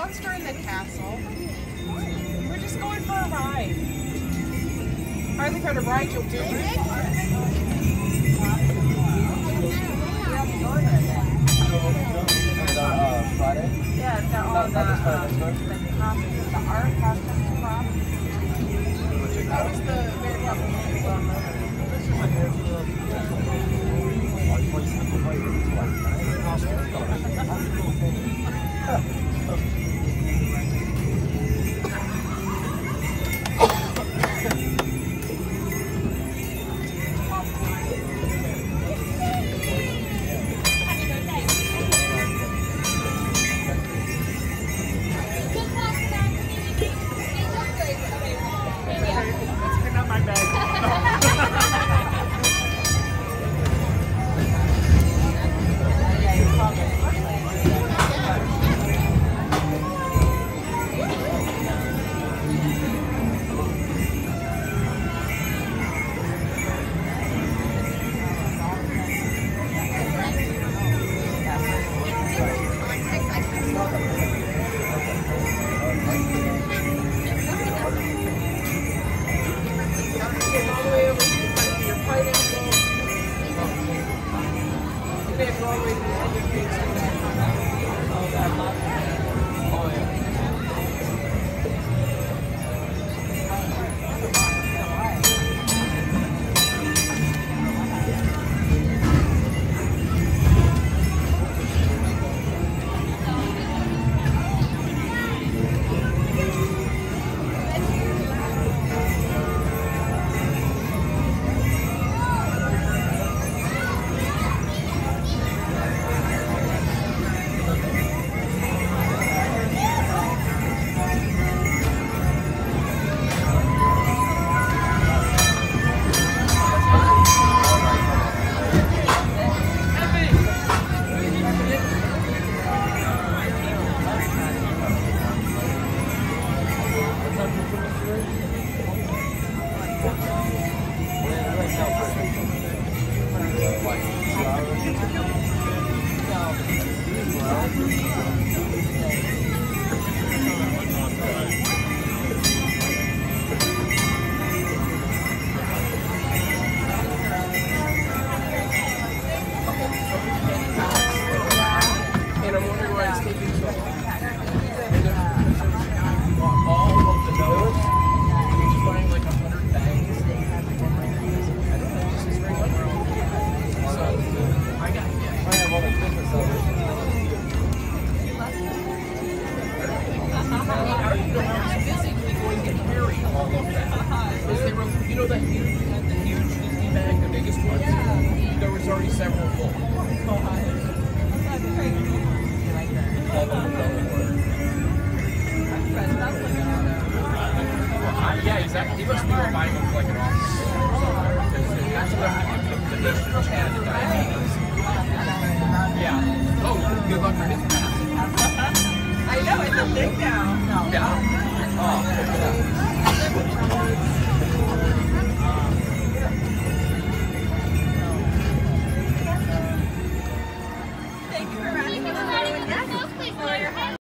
monster in the castle. We're just going for a ride. Hardly kind of ride you'll do. Friday? Yeah, it's got all the costumes, the art costumes and props. That was the very complicated one. I know, it's a thing now. Yeah. Oh,